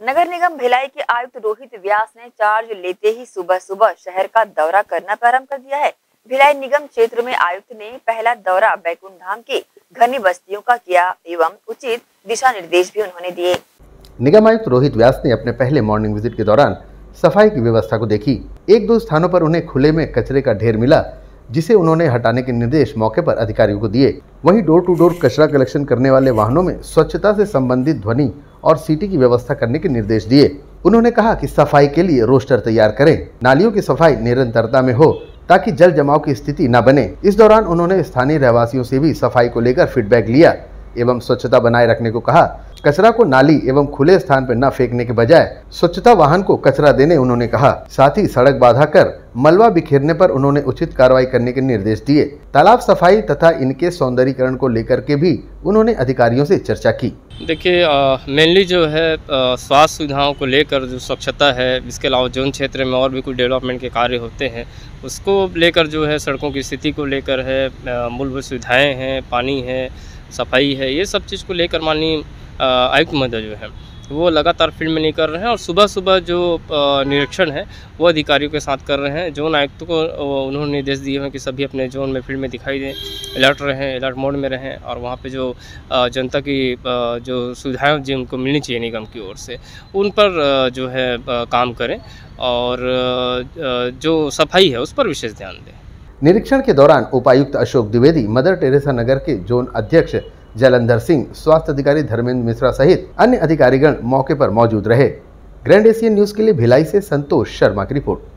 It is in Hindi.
नगर निगम भिलाई के आयुक्त रोहित व्यास ने चार्ज लेते ही सुबह सुबह शहर का दौरा करना प्रारंभ कर दिया है। भिलाई निगम क्षेत्र में आयुक्त ने पहला दौरा बैकुंठ धाम की घनी बस्तियों का किया एवं उचित दिशा निर्देश भी उन्होंने दिए। निगम आयुक्त रोहित व्यास ने अपने पहले मॉर्निंग विजिट के दौरान सफाई की व्यवस्था को देखी। एक दो स्थानों पर उन्हें खुले में कचरे का ढेर मिला, जिसे उन्होंने हटाने के निर्देश मौके पर अधिकारियों को दिए। वहीं डोर टू डोर कचरा कलेक्शन करने वाले वाहनों में स्वच्छता से संबंधित ध्वनि और सीटी की व्यवस्था करने के निर्देश दिए। उन्होंने कहा कि सफाई के लिए रोस्टर तैयार करें, नालियों की सफाई निरंतरता में हो ताकि जल जमाव की स्थिति न बने। इस दौरान उन्होंने स्थानीय रहवासियों से भी सफाई को लेकर फीडबैक लिया एवं स्वच्छता बनाए रखने को कहा। कचरा को नाली एवं खुले स्थान पर न फेंकने के बजाय स्वच्छता वाहन को कचरा देने उन्होंने कहा। साथ ही सड़क बाधा कर मलबा बिखेरने पर उन्होंने उचित कार्रवाई करने के निर्देश दिए। तालाब सफाई तथा इनके सौंदर्यीकरण को लेकर के भी उन्होंने अधिकारियों से चर्चा की। देखिए, मेनली जो है स्वास्थ्य सुविधाओं को लेकर जो स्वच्छता है, इसके अलावा जोन क्षेत्र में और भी कुछ डेवलपमेंट के कार्य होते हैं, उसको लेकर जो है सड़कों की स्थिति को लेकर है, मूलभूत सुविधाएँ हैं, पानी है, सफाई है, ये सब चीज़ को लेकर माननीय आयुक्त महोदय जो है वो लगातार फील्ड में नहीं कर रहे हैं और सुबह सुबह जो निरीक्षण है वो अधिकारियों के साथ कर रहे हैं। जोन आयुक्त को उन्होंने निर्देश दिए हैं कि सभी अपने जोन में फील्ड में दिखाई दें, अलर्ट रहें, अलर्ट मोड में रहें और वहाँ पे जो जनता की जो सुविधाएं जिनको मिलनी चाहिए निगम की ओर से उन पर जो है काम करें और जो सफाई है उस पर विशेष ध्यान दें। निरीक्षण के दौरान उपायुक्त अशोक द्विवेदी, मदर टेरेसा नगर के जोन अध्यक्ष जलंधर सिंह, स्वास्थ्य अधिकारी धर्मेंद्र मिश्रा सहित अन्य अधिकारीगण मौके पर मौजूद रहे। ग्रैंड एशियन न्यूज के लिए भिलाई से संतोष शर्मा की रिपोर्ट।